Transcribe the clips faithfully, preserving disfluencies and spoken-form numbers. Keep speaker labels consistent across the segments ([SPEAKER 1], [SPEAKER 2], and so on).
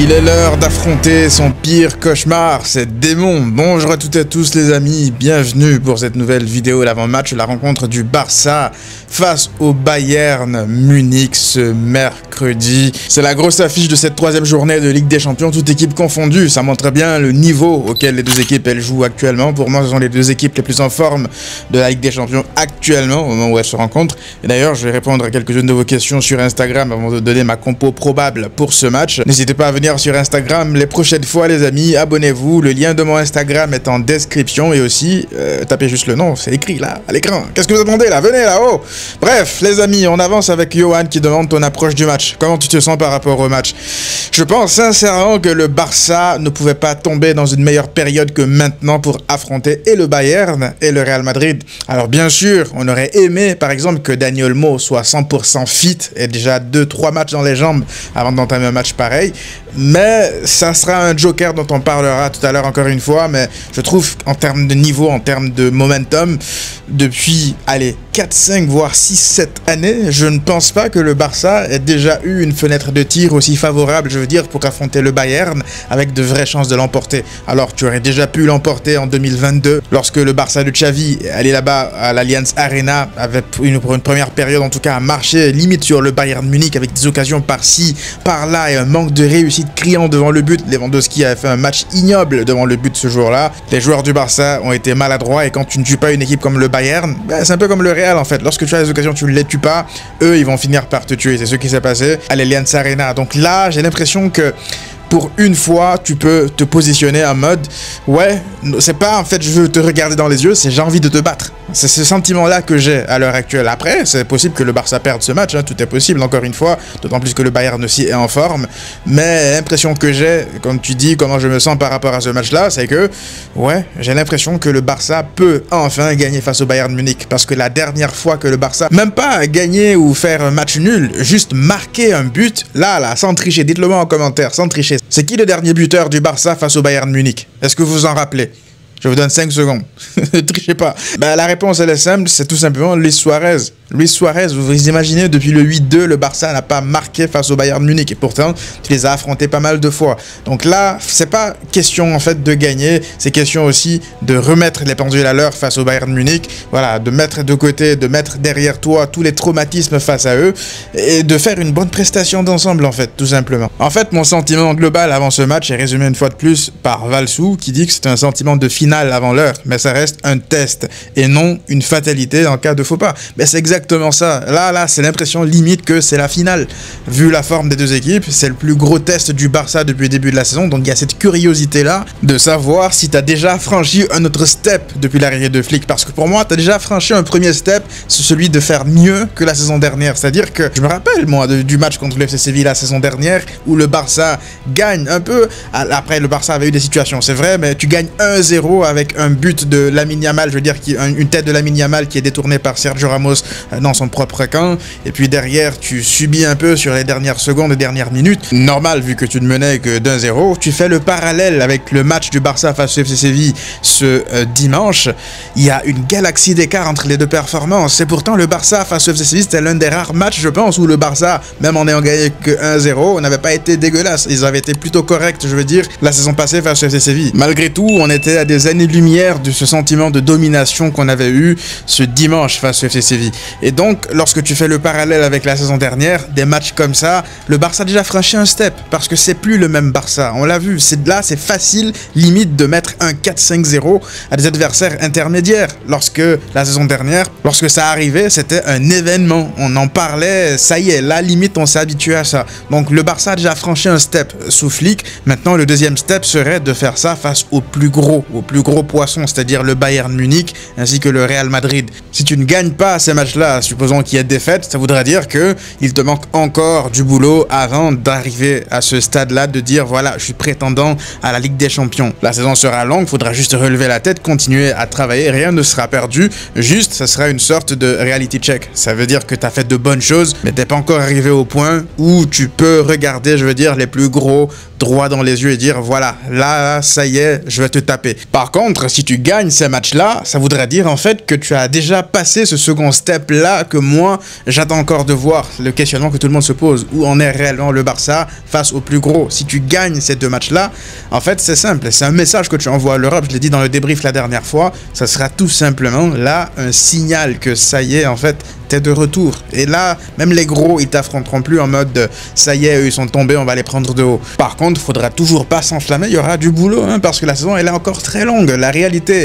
[SPEAKER 1] Il est l'heure d'affronter son pire cauchemar, c'est démon. Bonjour à toutes et à tous les amis, bienvenue pour cette nouvelle vidéo l'avant-match, la rencontre du Barça face au Bayern Munich ce mercredi. C'est la grosse affiche de cette troisième journée de Ligue des Champions, toute équipe confondue. Ça montre bien le niveau auquel les deux équipes elles jouent actuellement. Pour moi, ce sont les deux équipes les plus en forme de la Ligue des Champions actuellement, au moment où elles se rencontrent. Et d'ailleurs, je vais répondre à quelques-unes de vos questions sur Instagram avant de donner ma compo probable pour ce match. N'hésitez pas à venir sur Instagram les prochaines fois les amis, abonnez-vous, le lien de mon Instagram est en description et aussi euh, tapez juste le nom, c'est écrit là à l'écran. Qu'est-ce que vous attendez là? Venez là-haut. Bref les amis, on avance avec Johan qui demande ton approche du match. Comment tu te sens par rapport au match? Je pense sincèrement que le Barça ne pouvait pas tomber dans une meilleure période que maintenant pour affronter et le Bayern et le Real Madrid. Alors bien sûr, on aurait aimé par exemple que Dani Olmo soit cent pour cent fit et déjà deux trois matchs dans les jambes avant d'entamer un match pareil. Mais ça sera un joker dont on parlera tout à l'heure encore une fois. Mais je trouve en termes de niveau, en termes de momentum, depuis, allez, quatre, cinq, voire six, sept années, je ne pense pas que le Barça ait déjà eu une fenêtre de tir aussi favorable, je veux dire, pour affronter le Bayern avec de vraies chances de l'emporter. Alors, tu aurais déjà pu l'emporter en deux mille vingt-deux, lorsque le Barça de Xavi allait là-bas à l'Allianz Arena, avait une, pour une première période en tout cas, à marcher limite sur le Bayern Munich avec des occasions par-ci, par-là et un manque de réussite criant devant le but. Lewandowski a fait un match ignoble devant le but ce jour-là. Les joueurs du Barça ont été maladroits et quand tu ne tues pas une équipe comme le Bayern, ben c'est un peu comme le Real en fait. Lorsque tu as des occasions, tu ne les tues pas, eux ils vont finir par te tuer. C'est ce qui s'est passé à l'Allianz Arena. Donc là, j'ai l'impression que pour une fois, tu peux te positionner en mode ouais, c'est pas en fait je veux te regarder dans les yeux, c'est j'ai envie de te battre. C'est ce sentiment-là que j'ai à l'heure actuelle. Après, c'est possible que le Barça perde ce match, hein, tout est possible, encore une fois, d'autant plus que le Bayern aussi est en forme. Mais l'impression que j'ai, comme tu dis, comment je me sens par rapport à ce match-là, c'est que, ouais, j'ai l'impression que le Barça peut enfin gagner face au Bayern Munich. Parce que la dernière fois que le Barça, même pas gagner ou faire un match nul, juste marquer un but, là, là, sans tricher, dites-le moi en commentaire, sans tricher. C'est qui le dernier buteur du Barça face au Bayern Munich? Est-ce que vous vous en rappelez? Je vous donne cinq secondes. Ne trichez pas. Bah, la réponse, elle est simple. C'est tout simplement Luis Suarez. Luis Suarez, vous vous imaginez, depuis le huit deux, le Barça n'a pas marqué face au Bayern Munich. Et pourtant, tu les as affrontés pas mal de fois. Donc là, c'est pas question, en fait, de gagner. C'est question aussi de remettre les pendules à l'heure face au Bayern Munich. Voilà, de mettre de côté, de mettre derrière toi tous les traumatismes face à eux. Et de faire une bonne prestation d'ensemble, en fait, tout simplement. En fait, mon sentiment global avant ce match est résumé une fois de plus par Valsou, qui dit que c'est un sentiment de finale avant l'heure, mais ça reste un test et non une fatalité en cas de faux pas. Mais c'est exactement ça. Là, là, c'est l'impression limite que c'est la finale. Vu la forme des deux équipes, c'est le plus gros test du Barça depuis le début de la saison, donc il y a cette curiosité-là de savoir si tu as déjà franchi un autre step depuis l'arrivée de Flick, parce que pour moi, tu as déjà franchi un premier step, c'est celui de faire mieux que la saison dernière. C'est-à-dire que, je me rappelle, moi, de, du match contre le F C Séville la saison dernière, où le Barça gagne un peu, après le Barça avait eu des situations, c'est vrai, mais tu gagnes un zéro avec un but de Lamine Yamal, je veux dire qui, une tête de Lamine Yamal qui est détournée par Sergio Ramos dans son propre camp, et puis derrière tu subis un peu sur les dernières secondes et dernières minutes, normal vu que tu ne menais que d'un zéro. Tu fais le parallèle avec le match du Barça face au F C Séville ce euh, dimanche, il y a une galaxie d'écart entre les deux performances, et pourtant le Barça face au F C Séville c'était l'un des rares matchs je pense où le Barça, même en ayant gagné que un zéro, n'avait pas été dégueulasse, ils avaient été plutôt corrects je veux dire la saison passée face au F C Séville. Malgré tout, on était à des années-lumière de ce sentiment de domination qu'on avait eu ce dimanche face au F C Séville. Et donc, lorsque tu fais le parallèle avec la saison dernière, des matchs comme ça, le Barça a déjà franchi un step, parce que c'est plus le même Barça. On l'a vu, c'est là, c'est facile, limite, de mettre un quatre cinq zéro à des adversaires intermédiaires. Lorsque la saison dernière, lorsque ça arrivait, c'était un événement. On en parlait, ça y est, là, limite, on s'est habitué à ça. Donc, le Barça a déjà franchi un step sous Flick. Maintenant, le deuxième step serait de faire ça face au plus gros, au plus gros poisson, c'est-à-dire le Bayern Munich ainsi que le Real Madrid. Si tu ne gagnes pas ces matchs-là, supposons qu'il y ait défaite, ça voudrait dire que il te manque encore du boulot avant d'arriver à ce stade-là, de dire voilà, je suis prétendant à la Ligue des Champions. La saison sera longue, il faudra juste relever la tête, continuer à travailler, rien ne sera perdu, juste ça sera une sorte de reality check. Ça veut dire que tu as fait de bonnes choses, mais t'es pas encore arrivé au point où tu peux regarder, je veux dire, les plus gros droit dans les yeux et dire voilà, là, ça y est, je vais te taper. Par Par contre, si tu gagnes ces matchs-là, ça voudrait dire en fait que tu as déjà passé ce second step-là que moi, j'attends encore de voir. Le questionnement que tout le monde se pose, où en est réellement le Barça face au plus gros? Si tu gagnes ces deux matchs-là, en fait, c'est simple. C'est un message que tu envoies à l'Europe. Je l'ai dit dans le débrief la dernière fois. Ça sera tout simplement là un signal que ça y est, en fait, t'es de retour. Et là, même les gros, ils t'affronteront plus en mode de, ça y est, eux, ils sont tombés, on va les prendre de haut. Par contre, il faudra toujours pas s'enflammer. Il y aura du boulot, hein, parce que la saison, elle est encore très longue. La réalité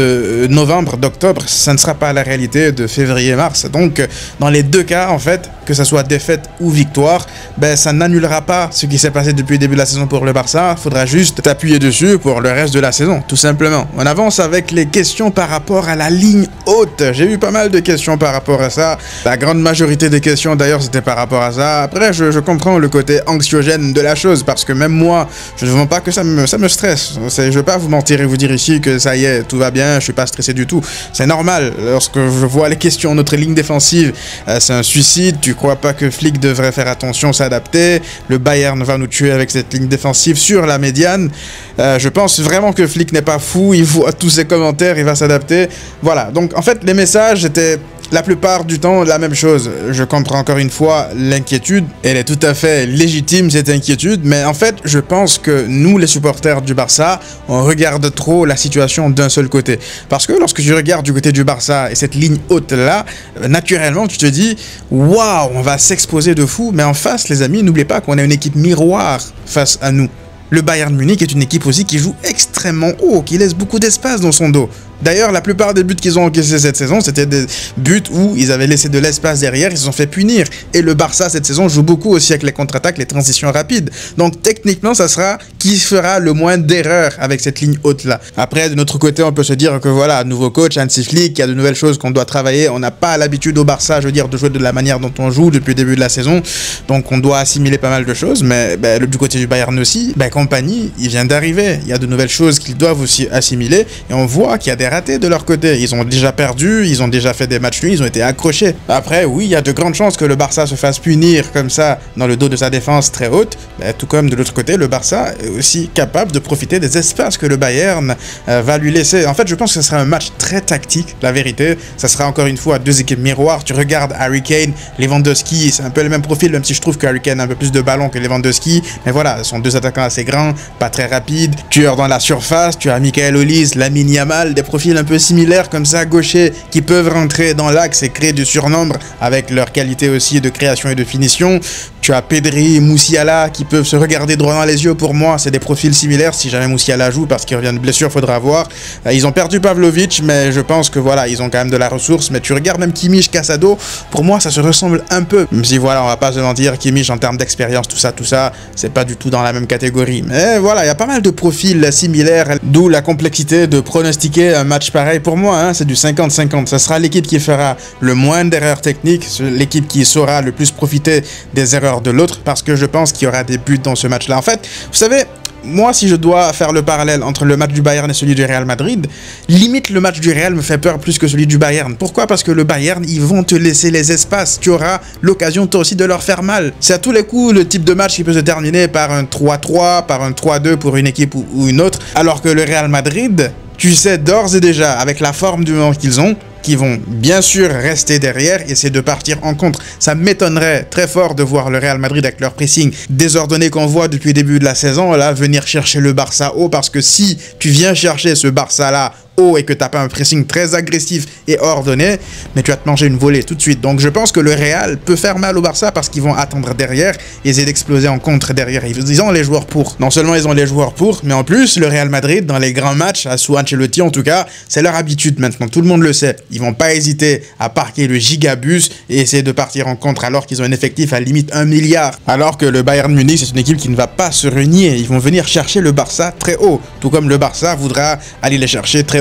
[SPEAKER 1] de novembre, d'octobre, ça ne sera pas la réalité de février-mars. Donc, dans les deux cas, en fait, que ça soit défaite ou victoire, ben, ça n'annulera pas ce qui s'est passé depuis le début de la saison pour le Barça. Il faudra juste t'appuyer dessus pour le reste de la saison, tout simplement. On avance avec les questions par rapport à la ligne haute. J'ai eu pas mal de questions par rapport à ça. La grande majorité des questions, d'ailleurs, c'était par rapport à ça. Après, je, je comprends le côté anxiogène de la chose, parce que même moi, je ne veux pas que ça me, ça me stresse. Je ne veux pas vous mentir et vous dire ici que ça y est, tout va bien, je suis pas stressé du tout. C'est normal. Lorsque je vois les questions, notre ligne défensive, euh, c'est un suicide. Tu crois pas que Flick devrait faire attention, s'adapter? Le Bayern va nous tuer avec cette ligne défensive sur la médiane. Euh, je pense vraiment que Flick n'est pas fou. Il voit tous ses commentaires, il va s'adapter. Voilà. Donc, en fait, les messages étaient la plupart du temps la même chose. Je comprends encore une fois l'inquiétude. Elle est tout à fait légitime, cette inquiétude. Mais en fait, je pense que nous, les supporters du Barça, on regarde trop la situation d'un seul côté. Parce que lorsque tu regardes du côté du Barça et cette ligne haute-là, naturellement, tu te dis « Waouh, on va s'exposer de fou ». Mais en face, les amis, n'oubliez pas qu'on a une équipe miroir face à nous. Le Bayern Munich est une équipe aussi qui joue extrêmement haut, qui laisse beaucoup d'espace dans son dos. D'ailleurs, la plupart des buts qu'ils ont encaissés cette saison, c'était des buts où ils avaient laissé de l'espace derrière, ils se sont fait punir. Et le Barça, cette saison, joue beaucoup aussi avec les contre-attaques, les transitions rapides. Donc, techniquement, ça sera qui fera le moins d'erreurs avec cette ligne haute-là. Après, de notre côté, on peut se dire que voilà, nouveau coach, Hansi Flick, il y a de nouvelles choses qu'on doit travailler. On n'a pas l'habitude au Barça, je veux dire, de jouer de la manière dont on joue depuis le début de la saison. Donc, on doit assimiler pas mal de choses. Mais ben, du côté du Bayern aussi, ben, Compagnie, il vient d'arriver. Il y a de nouvelles choses qu'ils doivent aussi assimiler. Et on voit qu'il y a des ratés de leur côté. Ils ont déjà perdu, ils ont déjà fait des matchs nuls, ils ont été accrochés. Après, oui, il y a de grandes chances que le Barça se fasse punir comme ça dans le dos de sa défense très haute. Mais tout comme de l'autre côté, le Barça est aussi capable de profiter des espaces que le Bayern euh, va lui laisser. En fait, je pense que ce sera un match très tactique, la vérité. Ça sera encore une fois deux équipes miroirs. Tu regardes Harry Kane, Lewandowski, c'est un peu le même profil, même si je trouve que Harry Kane a un peu plus de ballon que Lewandowski. Mais voilà, ce sont deux attaquants assez grands, pas très rapides, tueurs dans la surface. Tu as Michael Olise, Lamine Yamal, des profils un peu similaires comme ça, gauchers, qui peuvent rentrer dans l'axe et créer du surnombre avec leur qualité aussi de création et de finition. Tu as Pedri, Moussiala qui peuvent se regarder droit dans les yeux. Pour moi, c'est des profils similaires. Si jamais Moussiala joue, parce qu'il revient de blessure, faudra voir. Ils ont perdu Pavlovic, mais je pense que voilà, ils ont quand même de la ressource. Mais tu regardes même Kimmich, Casado, pour moi, ça se ressemble un peu. Même si voilà, on va pas se mentir, Kimmich en termes d'expérience, tout ça, tout ça, c'est pas du tout dans la même catégorie. Mais voilà, il y a pas mal de profils similaires, d'où la complexité de pronostiquer un match pareil. Pour moi, hein, c'est du cinquante cinquante. Ça sera l'équipe qui fera le moins d'erreurs techniques, l'équipe qui saura le plus profiter des erreurs de l'autre, parce que je pense qu'il y aura des buts dans ce match-là. En fait, vous savez, moi, si je dois faire le parallèle entre le match du Bayern et celui du Real Madrid, limite le match du Real me fait peur plus que celui du Bayern. Pourquoi? Parce que le Bayern, ils vont te laisser les espaces. Tu auras l'occasion toi aussi de leur faire mal. C'est à tous les coups le type de match qui peut se terminer par un trois trois, par un trois deux pour une équipe ou, ou une autre. Alors que le Real Madrid, tu sais d'ores et déjà, avec la forme du moment qu'ils ont, qui vont bien sûr rester derrière et essayer de partir en contre. Ça m'étonnerait très fort de voir le Real Madrid avec leur pressing désordonné qu'on voit depuis le début de la saison, là, venir chercher le Barça haut, parce que si tu viens chercher ce Barça-là haut et que tu n'as pas un pressing très agressif et ordonné, mais tu vas te manger une volée tout de suite. Donc je pense que le Real peut faire mal au Barça parce qu'ils vont attendre derrière et essayer d'exploser en contre derrière. Ils ont les joueurs pour. Non seulement ils ont les joueurs pour, mais en plus, le Real Madrid, dans les grands matchs, sous Ancelotti en tout cas, c'est leur habitude maintenant. Tout le monde le sait. Ils vont pas hésiter à parquer le gigabus et essayer de partir en contre alors qu'ils ont un effectif à limite un milliard. Alors que le Bayern Munich, c'est une équipe qui ne va pas se renier. Ils vont venir chercher le Barça très haut. Tout comme le Barça voudra aller les chercher très haut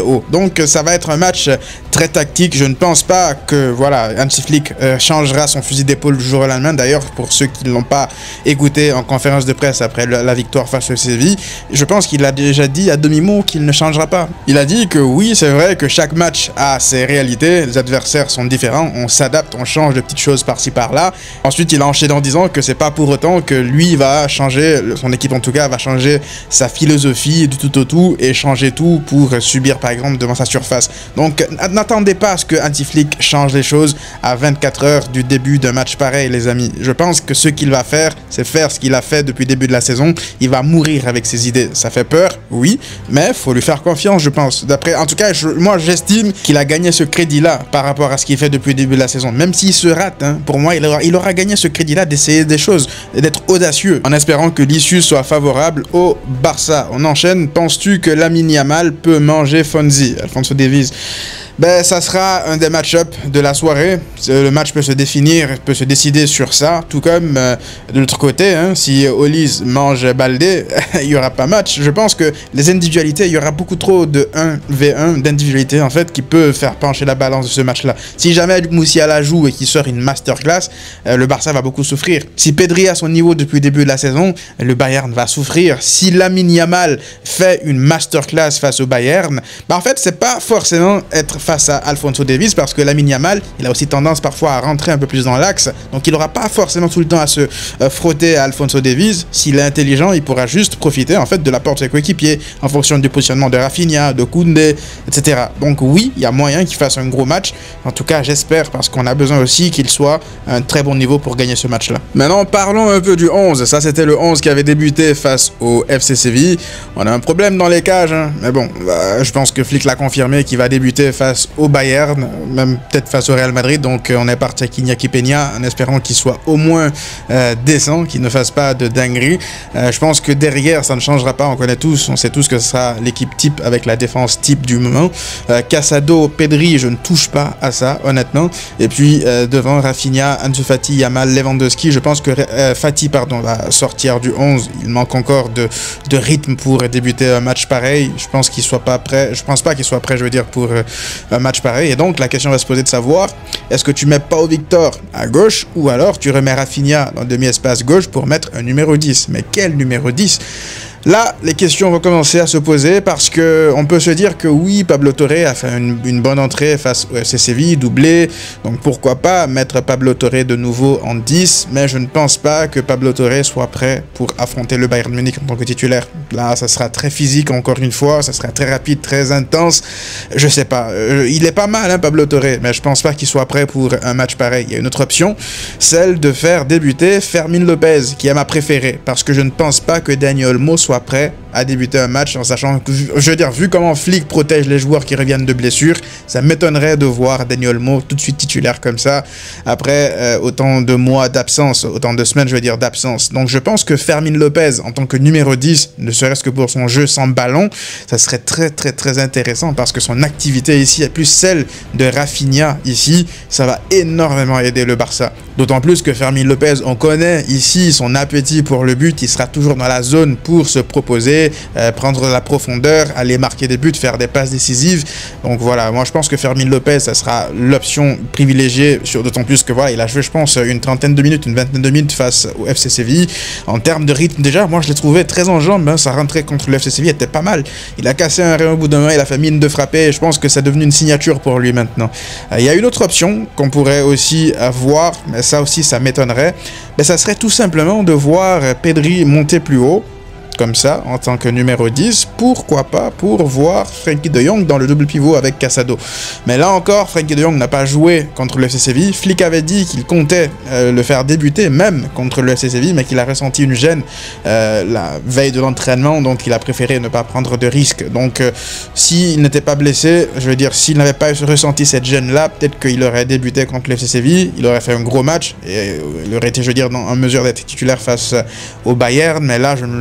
[SPEAKER 1] haut. Donc ça va être un match très tactique. Je ne pense pas que voilà, Hansi Flick euh, changera son fusil d'épaule du jour au lendemain. D'ailleurs, pour ceux qui ne l'ont pas écouté en conférence de presse après la victoire face au Séville, je pense qu'il a déjà dit à demi-mot qu'il ne changera pas. Il a dit que oui, c'est vrai que chaque match a ses réalités, les adversaires sont différents, on s'adapte, on change de petites choses par-ci par-là. Ensuite, il a enchaîné en disant que c'est pas pour autant que lui va changer, son équipe en tout cas va changer sa philosophie du tout au tout et changer tout pour subir par exemple devant sa surface. Donc n'attendez pas à ce que Hansi Flick change les choses à vingt-quatre heures du début d'un match pareil, les amis. Je pense que ce qu'il va faire, c'est faire ce qu'il a fait depuis le début de la saison. Il va mourir avec ses idées. Ça fait peur, oui, mais faut lui faire confiance, je pense. D'après, en tout cas, je, moi j'estime qu'il a gagné ce crédit-là par rapport à ce qu'il fait depuis le début de la saison. Même s'il se rate, hein, pour moi, il aura, il aura gagné ce crédit-là d'essayer des choses, d'être audacieux, en espérant que l'issue soit favorable au Barça. On enchaîne. Penses-tu que Lamine Yamal peut manger Fonzi? Alphonso Davies. Ben, ça sera un des match-ups de la soirée. Le match peut se définir, peut se décider sur ça. Tout comme euh, de l'autre côté, hein, si Olise mange Baldé, il n'y aura pas match. Je pense que les individualités, il y aura beaucoup trop de un v un d'individualité en fait qui peut faire pencher la balance de ce match-là. Si jamais Moussiala joue et qu'il sort une masterclass, euh, le Barça va beaucoup souffrir. Si Pedri a son niveau depuis le début de la saison, le Bayern va souffrir. Si Lamine Yamal fait une masterclass face au Bayern, ben en fait, c'est pas forcément être face à Alphonso Davies parce que Lamine Yamal, il a aussi tendance parfois à rentrer un peu plus dans l'axe, donc il n'aura pas forcément tout le temps à se euh, frotter à Alphonso Davies. S'il est intelligent, il pourra juste profiter en fait de l'apport de ses coéquipiers en fonction du positionnement de Rafinha, de Koundé, et cetera. Donc oui, il y a moyen qu'il fasse un gros match. En tout cas, j'espère parce qu'on a besoin aussi qu'il soit à un très bon niveau pour gagner ce match-là. Maintenant, parlons un peu du onze. Ça, c'était le onze qui avait débuté face au F C Séville. On a un problème dans les cages, hein. Mais bon, bah, je pense que Flick l'a confirmé qu'il va débuter face au Bayern, même peut-être face au Real Madrid. Donc euh, on est parti avec Iñaki Peña en espérant qu'il soit au moins euh, décent, qu'il ne fasse pas de dinguerie. Euh, je pense que derrière ça ne changera pas, on connaît tous, on sait tous que ce sera l'équipe type avec la défense type du moment. euh, Casado, Pedri, je ne touche pas à ça honnêtement. Et puis euh, devant Rafinha, Ansu Fati, Yamal, Lewandowski, je pense que euh, Fati pardon, va sortir du onze. Il manque encore de, de rythme pour débuter un match pareil. Je pense qu'il soit pas prêt, je pense pas qu'il soit prêt je veux dire pour euh, un match pareil. Et donc la question va se poser de savoir, est-ce que tu mets Pau Victor à gauche ou alors tu remets Rafinha dans le demi-espace gauche pour mettre un numéro dix? Mais quel numéro dix? Là, les questions vont commencer à se poser parce que on peut se dire que oui, Pablo Torre a fait une, une bonne entrée face au F C Séville, doublé, donc pourquoi pas mettre Pablo Torre de nouveau en dix, mais je ne pense pas que Pablo Torre soit prêt pour affronter le Bayern Munich en tant que titulaire. Là, ça sera très physique encore une fois, ça sera très rapide, très intense, je sais pas, euh, il est pas mal hein, Pablo Torre, mais je pense pas qu'il soit prêt pour un match pareil. Il y a une autre option, celle de faire débuter Fermin Lopez, qui est ma préférée, parce que je ne pense pas que Dani Olmo soit prêt à débuter un match en sachant que, je veux dire, vu comment Flick protège les joueurs qui reviennent de blessures, ça m'étonnerait de voir Dani Olmo tout de suite titulaire comme ça après euh, autant de mois d'absence, autant de semaines je veux dire d'absence. Donc je pense que Fermin Lopez en tant que numéro dix, ne serait-ce que pour son jeu sans ballon, ça serait très très très intéressant parce que son activité ici est plus celle de Rafinha ici, ça va énormément aider le Barça. D'autant plus que Fermin Lopez, on connaît ici son appétit pour le but, il sera toujours dans la zone pour se proposer, euh, prendre la profondeur, aller marquer des buts, faire des passes décisives. Donc voilà, moi je pense que Fermin Lopez, ça sera l'option privilégiée, d'autant plus que voilà, il a joué je pense une trentaine de minutes, une vingtaine de minutes face au F C Séville. En termes de rythme déjà, moi je l'ai trouvé très en jambes, hein, sa rentrée contre le F C Séville était pas mal. Il a cassé un rayon au bout d'un moment, il a fait mine de frapper et je pense que c'est devenu une signature pour lui maintenant. Euh, il y a une autre option qu'on pourrait aussi avoir, mais ça aussi ça m'étonnerait, mais ça serait tout simplement de voir Pedri monter plus haut, comme ça, en tant que numéro dix, pourquoi pas pour voir Frenkie de Jong dans le double pivot avec Casado. Mais là encore, Frenkie de Jong n'a pas joué contre le F C Séville. Flick avait dit qu'il comptait euh, le faire débuter même contre le F C Séville, mais qu'il a ressenti une gêne euh, la veille de l'entraînement, donc il a préféré ne pas prendre de risques. Donc euh, s'il n'était pas blessé, je veux dire, s'il n'avait pas ressenti cette gêne-là, peut-être qu'il aurait débuté contre le F C Séville, il aurait fait un gros match, et il aurait été, je veux dire, dans, en mesure d'être titulaire face au Bayern, mais là, je ne le vois pas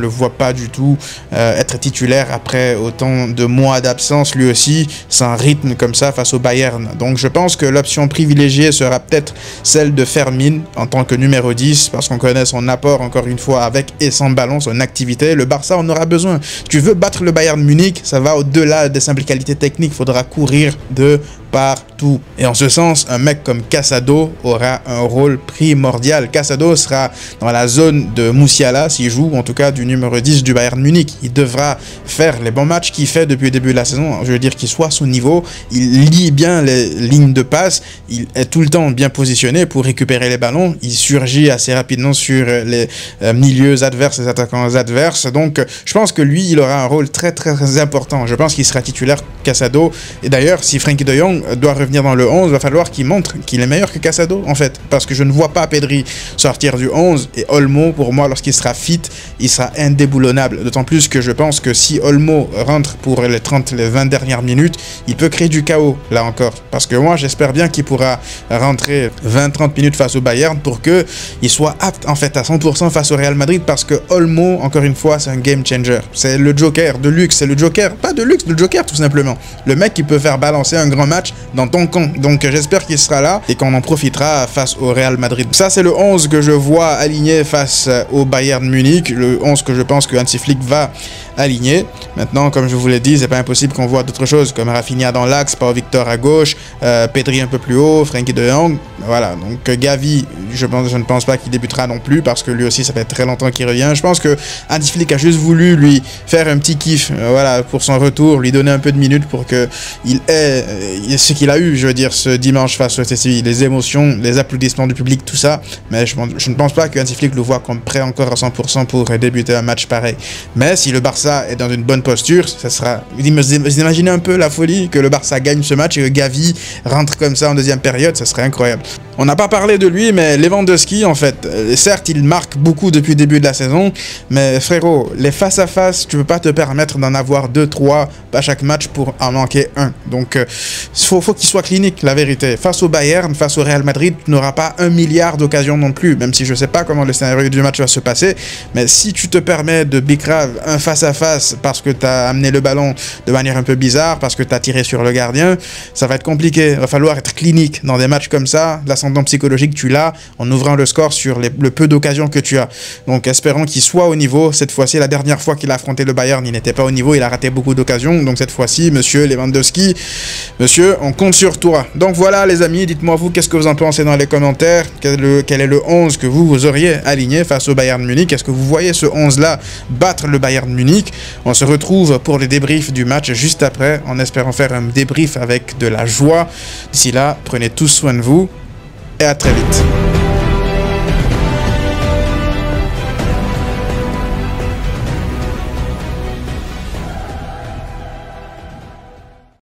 [SPEAKER 1] pas du tout euh, être titulaire après autant de mois d'absence lui aussi, sans rythme comme ça face au Bayern. Donc je pense que l'option privilégiée sera peut-être celle de Fermin en tant que numéro dix, parce qu'on connaît son apport encore une fois avec et sans ballon, son activité. Le Barça en aura besoin. Si tu veux battre le Bayern Munich, ça va au-delà des simples qualités techniques, il faudra courir de partout. Et en ce sens, un mec comme Casado aura un rôle primordial. Casado sera dans la zone de Musiala s'il joue, en tout cas du numéro dix du Bayern Munich. Il devra faire les bons matchs qu'il fait depuis le début de la saison. Je veux dire qu'il soit à son niveau, il lit bien les lignes de passe, il est tout le temps bien positionné pour récupérer les ballons, il surgit assez rapidement sur les euh, milieux adverses, les attaquants adverses. Donc je pense que lui, il aura un rôle très très important. Je pense qu'il sera titulaire, Casado. Et d'ailleurs, si Frenkie de Jong doit revenir dans le onze, il va falloir qu'il montre qu'il est meilleur que Casado en fait, parce que je ne vois pas Pedri sortir du onze, et Olmo pour moi lorsqu'il sera fit, il sera indéboulonnable, d'autant plus que je pense que si Olmo rentre pour les trente, les vingt dernières minutes, il peut créer du chaos là encore, parce que moi j'espère bien qu'il pourra rentrer vingt trente minutes face au Bayern pour que il soit apte en fait à cent pour cent face au Real Madrid, parce que Olmo encore une fois c'est un game changer, c'est le joker de luxe, c'est le joker, pas de luxe, le joker tout simplement, le mec qui peut faire balancer un grand match dans ton camp. Donc j'espère qu'il sera là et qu'on en profitera face au Real Madrid. Ça c'est le onze que je vois aligné face au Bayern Munich, le onze que je pense que Hansi Flick va aligner. Maintenant, comme je vous l'ai dit, c'est pas impossible qu'on voit d'autres choses comme Rafinha dans l'axe, Pau Victor à gauche, euh, Pedri un peu plus haut, Frenkie de Jong. Voilà, donc Gavi, je, pense, je ne pense pas qu'il débutera non plus parce que lui aussi ça fait très longtemps qu'il revient. Je pense que Hansi Flick a juste voulu lui faire un petit kiff, euh, voilà, pour son retour, lui donner un peu de minutes pour que il ait euh, ce qu'il a eu, je veux dire, ce dimanche face au F C Séville, les émotions, les applaudissements du public, tout ça. Mais je, je ne pense pas que Hansi Flick le voit comme prêt encore à cent pour cent pour débuter un match pareil. Mais si le Barça est dans une bonne posture, ça sera... Vous imaginez un peu la folie que le Barça gagne ce match et que Gavi rentre comme ça en deuxième période, ça serait incroyable. On n'a pas parlé de lui, mais Lewandowski, en fait, certes, il marque beaucoup depuis le début de la saison, mais frérot, les face-à-face, tu peux pas te permettre d'en avoir deux trois à chaque match pour en manquer un. Donc, il euh, faut, faut qu'il soit clinique, la vérité. Face au Bayern, face au Real Madrid, tu n'auras pas un milliard d'occasions non plus, même si je sais pas comment le scénario du match va se passer, mais si tu te permets de bicrave un face-à-face parce que tu as amené le ballon de manière un peu bizarre, parce que tu as tiré sur le gardien, ça va être compliqué. Il va falloir être clinique dans des matchs comme ça. L'ascendant psychologique, tu l'as en ouvrant le score sur les, le peu d'occasions que tu as. Donc, espérons qu'il soit au niveau. Cette fois-ci, la dernière fois qu'il a affronté le Bayern, il n'était pas au niveau. Il a raté beaucoup d'occasions. Donc, cette fois-ci, monsieur Lewandowski, monsieur, on compte sur toi. Donc, voilà, les amis. Dites-moi, vous, qu'est-ce que vous en pensez dans les commentaires? Quel est le, quel est le onze que vous, vous auriez aligné face au Bayern Munich? Est-ce que vous voyez ce onze-là battre le Bayern Munich? On se retrouve pour les débriefs du match juste après, en espérant faire un débrief avec de la joie. D'ici là, prenez tous soin de vous et à très vite.